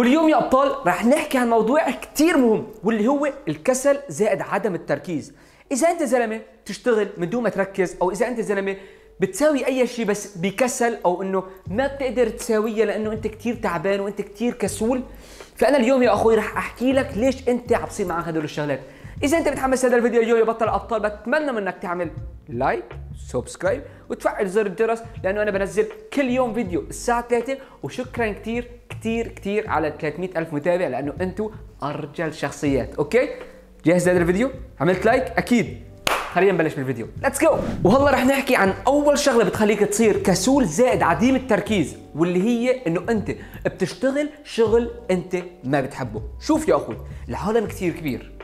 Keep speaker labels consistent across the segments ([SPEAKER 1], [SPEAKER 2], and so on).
[SPEAKER 1] واليوم يا ابطال راح نحكي عن موضوع كتير مهم واللي هو الكسل زائد عدم التركيز. اذا انت زلمه تشتغل من دون ما تركز، او اذا انت زلمه بتساوي اي شيء بس بكسل، او انه ما بتقدر تساويه لانه انت كتير تعبان وانت كتير كسول، فانا اليوم يا اخوي راح احكي لك ليش انت عم بصير معك هدول الشغلات. اذا انت متحمس هذا الفيديو اليوم يا بطل ابطال، بتمنى منك تعمل لايك، سبسكرايب، وتفعل زر الجرس، لانه انا بنزل كل يوم فيديو الساعه 3. وشكرا كتير كتير كتير على 300,000 متابع، لانه انتم ارجل شخصيات. اوكي، جاهز لهذا الفيديو؟ عملت لايك؟ اكيد. خلينا نبلش بالفيديو، ليتس جو. وهلا رح نحكي عن اول شغله بتخليك تصير كسول زائد عديم التركيز، واللي هي انه انت بتشتغل شغل انت ما بتحبه. شوف يا اخوي، العالم كثير كبير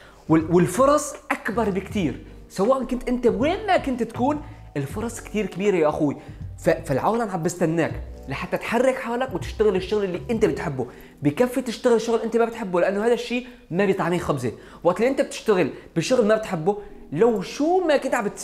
[SPEAKER 1] والفرص اكبر بكثير، سواء كنت انت وين ما كنت تكون، الفرص كثير كبيره يا اخوي. فالعالم عم بستناك لحتى تحرك حالك وتشتغل الشغل اللي انت بتحبه. بكفي تشتغل شغل انت ما بتحبه، لانه هذا الشيء ما بيطعميه خبزه. وقت اللي انت بتشتغل بشغل ما بتحبه، لو شو ما كنت عم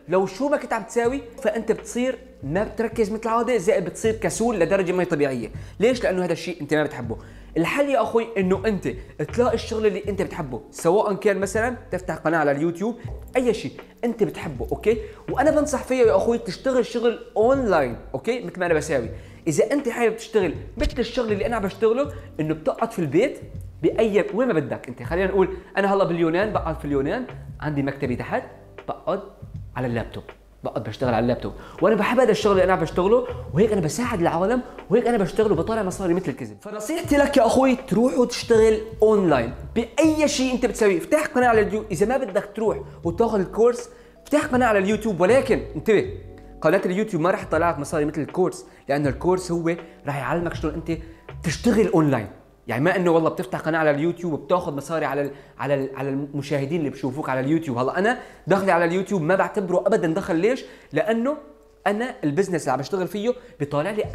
[SPEAKER 1] بتساوي فانت بتصير ما بتركز مثل العاده، زائد بتصير كسول لدرجه ما هي طبيعيه. ليش؟ لانه هذا الشيء انت ما بتحبه. الحل يا اخوي انه انت تلاقي الشغل اللي انت بتحبه، سواء كان مثلا تفتح قناه على اليوتيوب، اي شيء انت بتحبه. اوكي، وانا بنصح فيه يا اخوي تشتغل شغل اونلاين. اوكي، مثل ما انا بساوي. اذا انت حابب تشتغل مثل الشغل اللي انا عم بشتغله، انه بتقعد في البيت باي وين ما بدك انت. خلينا نقول انا هلا باليونان، بقعد في اليونان، عندي مكتبي تحت، بقعد على اللابتوب، بقعد بشتغل على اللابتوب، وانا بحب هذا الشغل اللي انا عم بشتغله، وهيك انا بساعد العالم، وهيك انا بشتغل وبطلع مصاري مثل الكذب. فنصيحتي لك يا اخوي تروح وتشتغل اونلاين باي شيء انت بتسويه. افتح قناه على اليوتيوب، اذا ما بدك تروح وتاخذ الكورس، افتح قناه على اليوتيوب، ولكن انتبه، قناه اليوتيوب ما راح تطلع لك مصاري مثل الكورس، لانه الكورس هو راح يعلمك شلون انت تشتغل اونلاين. يعني ما انه والله بتفتح قناه على اليوتيوب وبتاخذ مصاري على المشاهدين اللي بشوفوك على اليوتيوب. هلا انا دخلي على اليوتيوب ما بعتبره ابدا دخل. ليش؟ لانه انا البزنس اللي عم بشتغل فيه بيطالع لي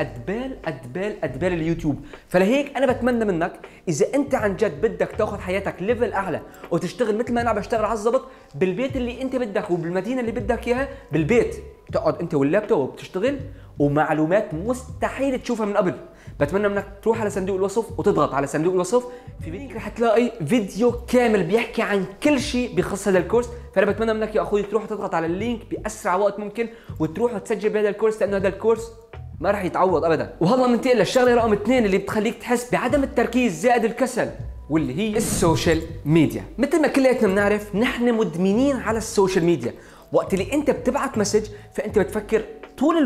[SPEAKER 1] ادبال اليوتيوب. فلهيك انا بتمنى منك، اذا انت عن جد بدك تاخذ حياتك ليفل اعلى وتشتغل مثل ما انا عم بشتغل على الضبط، بالبيت اللي انت بدك وبالمدينه اللي بدك اياها، بالبيت تقعد انت واللابتوب وبتشتغل، ومعلومات مستحيل تشوفها من قبل. بتمنى منك تروح على صندوق الوصف وتضغط على صندوق الوصف، في لينك رح تلاقي فيديو كامل بيحكي عن كل شيء بخص هذا الكورس. فانا بتمنى منك يا اخوي تروح تضغط على اللينك باسرع وقت ممكن، وتروح وتسجل بهذا الكورس، لانه هذا الكورس ما راح يتعوض ابدا. وهلا بننتقل للشغله رقم 2 اللي بتخليك تحس بعدم التركيز زائد الكسل، واللي هي السوشيال ميديا. مثل ما كلياتنا بنعرف، نحن مدمنين على السوشيال ميديا. وقت اللي انت بتبعت مسج، فانت بتفكر طول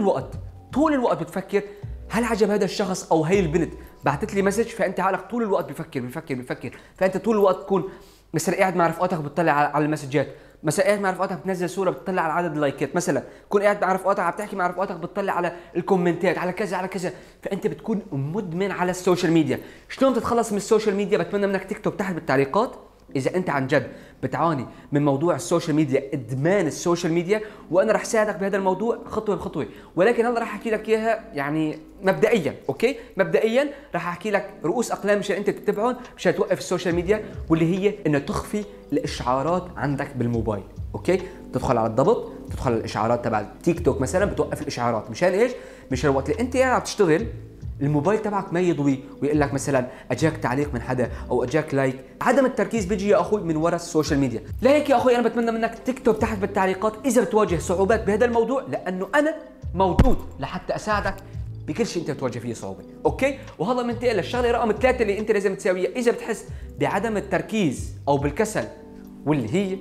[SPEAKER 1] الوقت بتفكر هل عجب هذا الشخص او هي البنت بعثت لي مسج، فانت عقلك طول الوقت بفكر. فانت طول الوقت تكون مثلا قاعد مع رفقاتك بتطلع على المسجات، مثلا قاعد مع رفقاتك بتنزل صوره بتطلع على عدد اللايكات، مثلا تكون قاعد مع رفقاتك عم تحكي مع رفقاتك بتطلع على الكومنتات، على كذا. فانت بتكون مدمن على السوشيال ميديا. شلون تتخلص من السوشيال ميديا؟ بتمنى منك تكتب تحت بالتعليقات اذا انت عن جد بتعاني من موضوع السوشيال ميديا، ادمان السوشيال ميديا، وانا رح ساعدك بهذا الموضوع خطوه بخطوه. ولكن هلا رح احكي لك اياها يعني مبدئيا. اوكي، مبدئيا رح احكي لك رؤوس اقلام مشان انت تتبعهم مشان توقف السوشيال ميديا، واللي هي انه تخفي الاشعارات عندك بالموبايل. اوكي، تدخل على الضبط، تدخل على الاشعارات تبع التيك توك مثلا، بتوقف الاشعارات. مشان ايش؟ مشان وقت اللي انت قاعد عم تشتغل الموبايل تبعك ما يضوي ويقول لك مثلا اجاك تعليق من حدا او اجاك لايك. عدم التركيز بيجي يا اخوي من وراء السوشيال ميديا. لهيك يا اخوي انا بتمنى منك تكتب تحت بالتعليقات اذا بتواجه صعوبات بهذا الموضوع، لانه انا موجود لحتى اساعدك بكل شيء انت بتواجه فيه صعوبه. اوكي، وهلا بننتقل للشغله رقم 3 اللي انت لازم تساويها اذا بتحس بعدم التركيز او بالكسل، واللي هي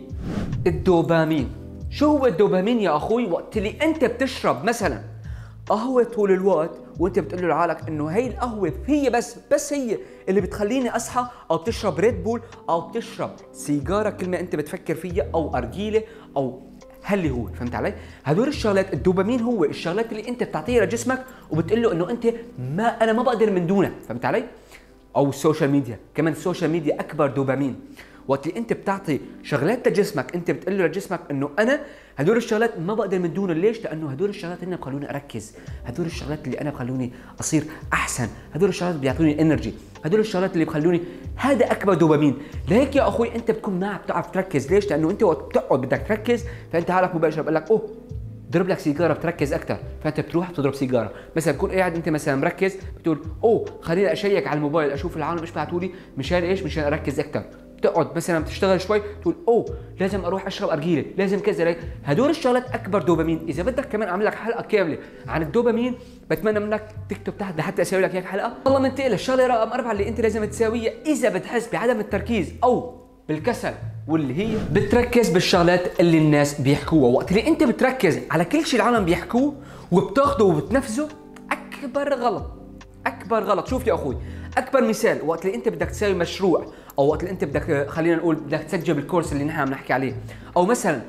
[SPEAKER 1] الدوبامين. شو هو الدوبامين يا اخوي؟ وقت اللي انت بتشرب مثلا قهوه طول الوقت، وانت بتقول له لعقلك انه هي القهوه هي بس هي اللي بتخليني اصحى، او بتشرب ريد بول، او بتشرب سيجاره كل ما انت بتفكر فيها، او ارجيله، او هاللي هو. فهمت علي؟ هدول الشغلات، الدوبامين هو الشغلات اللي انت بتعطيها لجسمك وبتقول له انه انت انا ما بقدر من دونك. فهمت علي؟ او السوشيال ميديا كمان، السوشيال ميديا اكبر دوبامين. وقت اللي انت بتعطي شغلات لجسمك، انت بتقول له لجسمك انه انا هدول الشغلات ما بقدر من دونهم. ليش؟ لانه هدول الشغلات هن بخلوني اركز، هدول الشغلات اللي انا بخلوني اصير احسن، هدول الشغلات اللي بيعطوني انرجي، هدول الشغلات اللي بخلوني. هذا اكبر دوبامين. لهيك يا اخوي انت بتكون ما بتعرف تركز. ليش؟ لانه انت وقت بتقعد بدك تركز، فانت حالك مباشره بقول لك اوه ضرب لك سيجاره بتركز اكثر، فانت بتروح بتضرب سيجاره. مثلا تكون قاعد انت مثلا مركز بتقول اوه خليني اشيك على الموبايل اشوف العالم ايش بعثوا لي، مشان ايش؟ مشان اركز اكثر. بتقعد مثلا بتشتغل شوي تقول اوه لازم اروح اشرب ارجيله، لازم كذا. هدول الشغلات اكبر دوبامين. اذا بدك كمان اعمل لك حلقه كامله عن الدوبامين، بتمنى منك تكتب تحت لحتى اسوي لك هيك حلقه. والله منتقل الشغله رقم 4 اللي انت لازم تساويها اذا بتحس بعدم التركيز او بالكسل، واللي هي بتركز بالشغلات اللي الناس بيحكوها. وقت اللي انت بتركز على كل شيء العالم بيحكوه وبتاخده وبتنفذه، اكبر غلط، اكبر غلط. شوف يا اخوي، اكبر مثال وقت اللي انت بدك تساوي مشروع، او وقت اللي انت بدك خلينا نقول بدك تسجل بالكورس اللي نحن عم نحكي عليه، او مثلا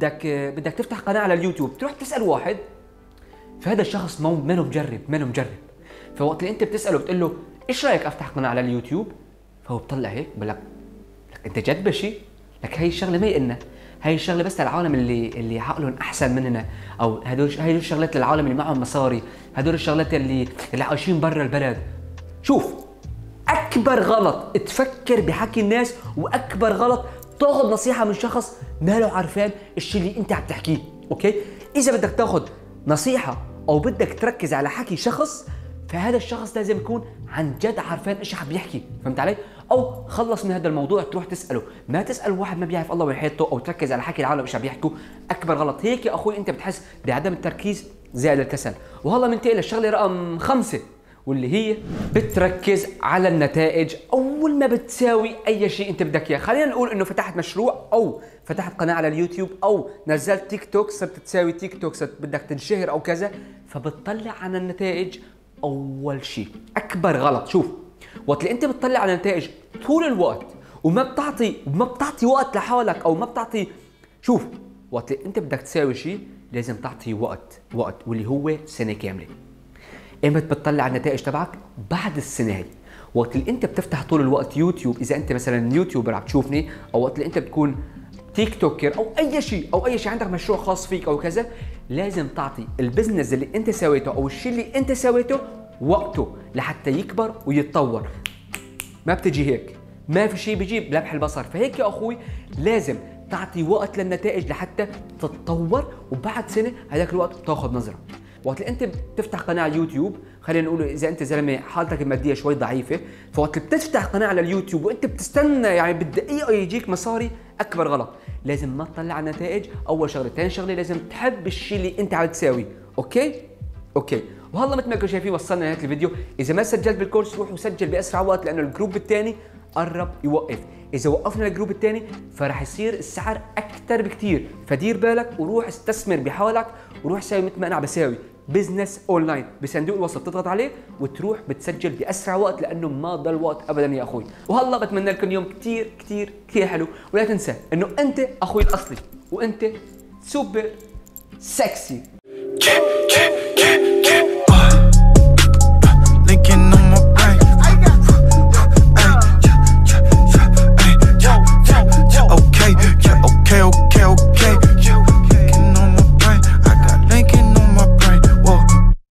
[SPEAKER 1] بدك تفتح قناه على اليوتيوب، تروح تسال واحد، فهذا الشخص منه مجرب. فوقت اللي انت بتساله بتقول له ايش رايك افتح قناه على اليوتيوب، فهو بطلع هيك بقول لك انت جد بشي؟ لك هي الشغله ما إلنا، هي الشغله بس للعالم اللي عقلهم احسن مننا، او هدول الشغلات للعالم اللي معهم مصاري، هدول الشغلات اللي عايشين برا البلد. شوف، اكبر غلط تفكر بحكي الناس، واكبر غلط تاخذ نصيحه من شخص ما له عارفان الشيء اللي انت عم تحكيه. اوكي، اذا بدك تاخذ نصيحه او بدك تركز على حكي شخص، فهذا الشخص لازم يكون عن جد عارفان ايش عم بيحكي، فهمت علي؟ او خلص من هذا الموضوع تروح تساله، ما تسال واحد ما بيعرف الله وحياته، او تركز على حكي العالم ايش عم بيحكوا. اكبر غلط هيك يا اخوي انت بتحس بعدم التركيز زائد الكسل. وهلا بننتقل للشغله رقم 5 واللي هي بتركز على النتائج اول ما بتساوي اي شيء انت بدك اياه. خلينا نقول انه فتحت مشروع، او فتحت قناه على اليوتيوب، او نزلت تيك توك، صرت تساوي تيك توك، صرت بدك تنشهر او كذا، فبتطلع على النتائج اول شيء. اكبر غلط. شوف، وقت اللي انت بتطلع على النتائج طول الوقت وما بتعطي وقت لحالك، او ما بتعطي، شوف، وقت اللي انت بدك تساوي شيء لازم تعطي وقت واللي هو سنه كامله. ايمتى بتطلع على النتائج تبعك؟ بعد السنه هي. وقت اللي انت بتفتح طول الوقت يوتيوب، اذا انت مثلا يوتيوبر عم تشوفني، او وقت اللي انت بتكون تيك توكر او اي شيء عندك مشروع خاص فيك او كذا، لازم تعطي البزنس اللي انت سويته او الشيء اللي انت سويته وقته لحتى يكبر ويتطور. ما بتجي هيك، ما في شيء بيجيب لمح البصر. فهيك يا اخوي لازم تعطي وقت للنتائج لحتى تتطور، وبعد سنه هذاك الوقت بتاخذ نظره. وقت اللي انت بتفتح قناه على اليوتيوب، خلينا نقول اذا انت زلمه حالتك الماديه شوي ضعيفه، فوقت اللي بتفتح قناه على اليوتيوب وانت بتستنى يعني بالدقيقه يجيك مصاري، اكبر غلط. لازم ما تطلع على النتائج اول شغله. ثاني شغله لازم تحب الشيء اللي انت عم تساويه. اوكي. وهلا مثل ما كنتوا شايفين وصلنا لنهايه الفيديو. اذا ما سجلت بالكورس روح وسجل باسرع وقت، لانه الجروب الثاني قرب يوقف. اذا وقفنا الجروب الثاني فراح يصير السعر اكثر بكثير، فدير بالك وروح استثمر بحالك، وروح ساوي مثل ما انا عم بساوي بزنس اونلاين. بصندوق الوصف بتضغط عليه وتروح بتسجل باسرع وقت، لانه ما ضل وقت ابدا يا اخوي. وهلا بتمنى لكم يوم كثير كثير كثير حلو، ولا تنسى انه انت اخوي الاصلي، وانت سوبر سكسي.